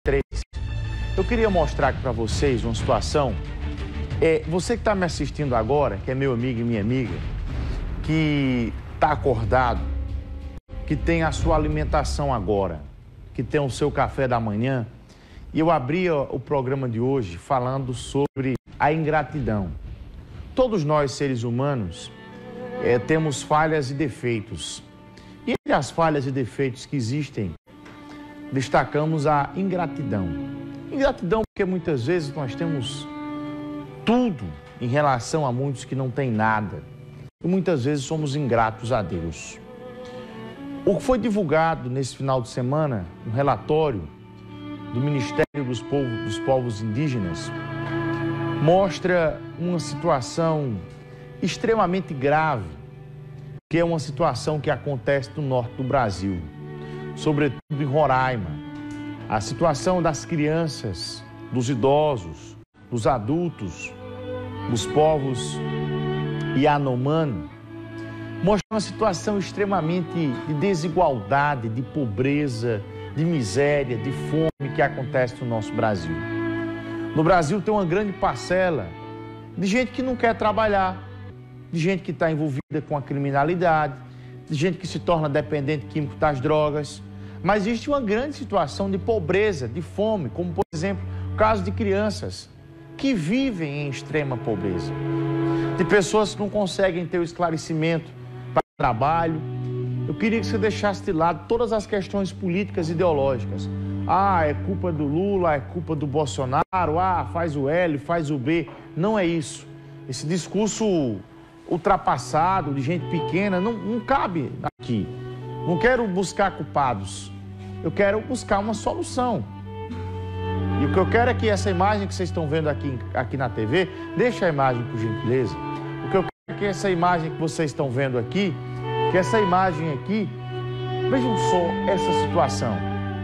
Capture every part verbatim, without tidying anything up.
três. Eu queria mostrar aqui para vocês uma situação. É, você que está me assistindo agora, que é meu amigo e minha amiga, que está acordado, que tem a sua alimentação agora, que tem o seu café da manhã, e eu abri o programa de hoje falando sobre a ingratidão. Todos nós, seres humanos, é, temos falhas e defeitos. E entre as falhas e defeitos que existem, destacamos a ingratidão. Ingratidão porque muitas vezes nós temos tudo em relação a muitos que não têm nada. E muitas vezes somos ingratos a Deus. O que foi divulgado nesse final de semana, um relatório do Ministério dos Povos, dos Povos Indígenas, mostra uma situação extremamente grave, que é uma situação que acontece no norte do Brasil, sobretudo em Roraima. A situação das crianças, dos idosos, dos adultos, dos povos Yanomami, mostra uma situação extremamente de desigualdade, de pobreza, de miséria, de fome que acontece no nosso Brasil. No Brasil tem uma grande parcela de gente que não quer trabalhar, de gente que está envolvida com a criminalidade, de gente que se torna dependente químico das drogas. Mas existe uma grande situação de pobreza, de fome, como, por exemplo, o caso de crianças que vivem em extrema pobreza, de pessoas que não conseguem ter o esclarecimento para o trabalho. Eu queria que você deixasse de lado todas as questões políticas e ideológicas. Ah, é culpa do Lula, é culpa do Bolsonaro, ah, faz o L, faz o B. Não é isso. Esse discurso ultrapassado, de gente pequena, não, não cabe aqui. Não quero buscar culpados. Eu quero buscar uma solução. E o que eu quero é que essa imagem que vocês estão vendo aqui, aqui na T V, deixa a imagem, por gentileza. O que eu quero é que essa imagem que vocês estão vendo aqui, que essa imagem aqui, vejam só essa situação.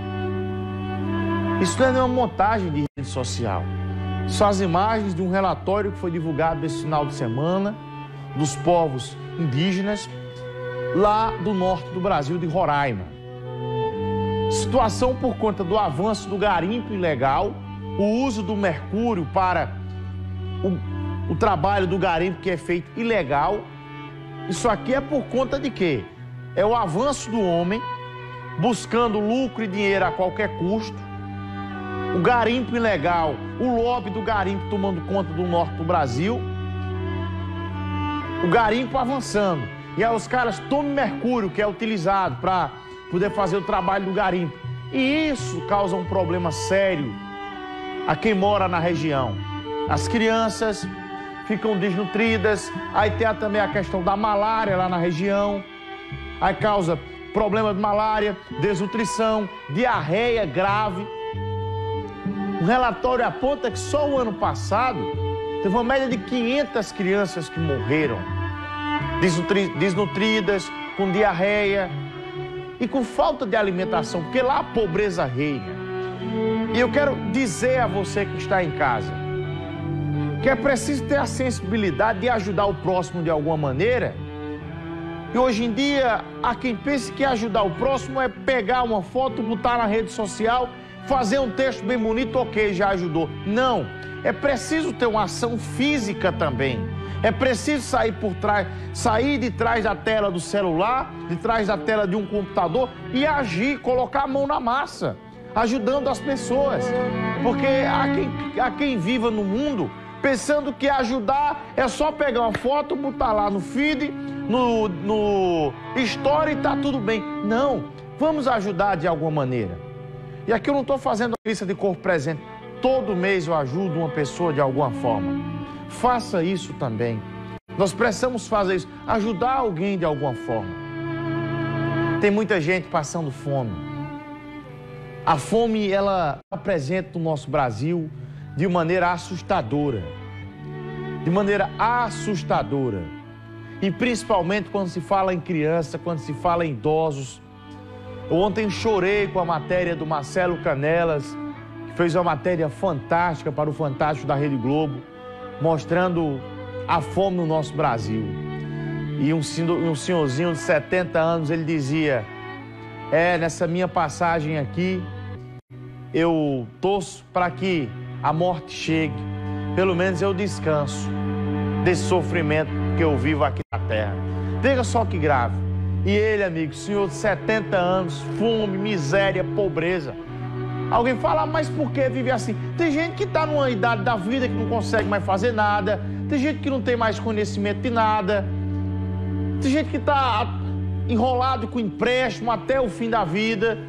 Isso não é uma montagem de rede social. São as imagens de um relatório que foi divulgado esse final de semana dos povos indígenas lá do norte do Brasil, de Roraima. Situação por conta do avanço do garimpo ilegal, o uso do mercúrio para o, o trabalho do garimpo que é feito ilegal. Isso aqui é por conta de quê? É o avanço do homem buscando lucro e dinheiro a qualquer custo, o garimpo ilegal, o lobby do garimpo tomando conta do norte do Brasil, o garimpo avançando. E aí os caras tomam mercúrio, que é utilizado para poder fazer o trabalho do garimpo. E isso causa um problema sério a quem mora na região. As crianças ficam desnutridas, aí tem também a questão da malária lá na região, aí causa problema de malária, desnutrição, diarreia grave. Um relatório aponta que só o ano passado teve uma média de quinhentas crianças que morreram, desnutri desnutridas, com diarreia e com falta de alimentação, porque lá a pobreza reina. E eu quero dizer a você que está em casa que é preciso ter a sensibilidade de ajudar o próximo de alguma maneira. E hoje em dia, há quem pense que ajudar o próximo é pegar uma foto, botar na rede social, fazer um texto bem bonito, ok, já ajudou. Não, é preciso ter uma ação física também. É preciso sair por trás, sair de trás da tela do celular, de trás da tela de um computador e agir, colocar a mão na massa, ajudando as pessoas. Porque há quem, há quem viva no mundo pensando que ajudar é só pegar uma foto, botar lá no feed, no, no story e tá tudo bem. Não, vamos ajudar de alguma maneira. E aqui eu não estou fazendo a lista de corpo presente. Todo mês eu ajudo uma pessoa de alguma forma. Faça isso também. Nós precisamos fazer isso, ajudar alguém de alguma forma. Tem muita gente passando fome. A fome, ela está presente no nosso Brasil de maneira assustadora. De maneira assustadora. E principalmente quando se fala em criança, quando se fala em idosos. Eu ontem chorei com a matéria do Marcelo Canelas, que fez uma matéria fantástica para o Fantástico da Rede Globo, mostrando a fome no nosso Brasil. E um, um senhorzinho de setenta anos, ele dizia: é, nessa minha passagem aqui, eu torço para que a morte chegue, pelo menos eu descanso desse sofrimento que eu vivo aqui na terra. Veja só que grave. E ele, amigo, senhor de setenta anos, fome, miséria, pobreza. Alguém fala, mas por que vive assim? Tem gente que está numa idade da vida que não consegue mais fazer nada. Tem gente que não tem mais conhecimento de nada. Tem gente que está enrolado com empréstimo até o fim da vida.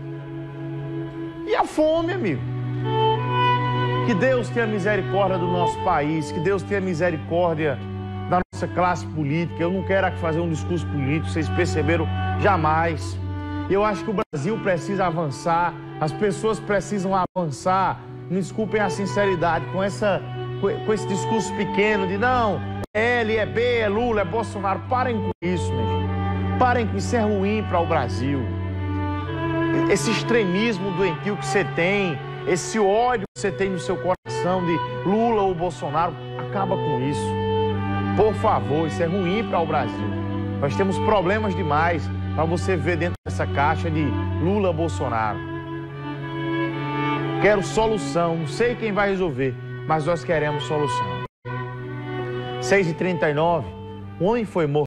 E a fome, amigo. Que Deus tenha misericórdia do nosso país, que Deus tenha misericórdia da nossa classe política. Eu não quero aqui fazer um discurso político, vocês perceberam, jamais. Eu acho que o Brasil precisa avançar, as pessoas precisam avançar. Me desculpem a sinceridade, com, essa, com esse discurso pequeno de não, é L, é B, é Lula, é Bolsonaro. Parem com isso, minha gente. Parem com isso, é ruim para o Brasil. Esse extremismo doentio que você tem, esse ódio que você tem no seu coração de Lula ou Bolsonaro, acaba com isso. Por favor, isso é ruim para o Brasil. Nós temos problemas demais para você ver dentro dessa caixa de Lula, Bolsonaro. Quero solução, não sei quem vai resolver, mas nós queremos solução. seis e trinta e nove, um homem foi morto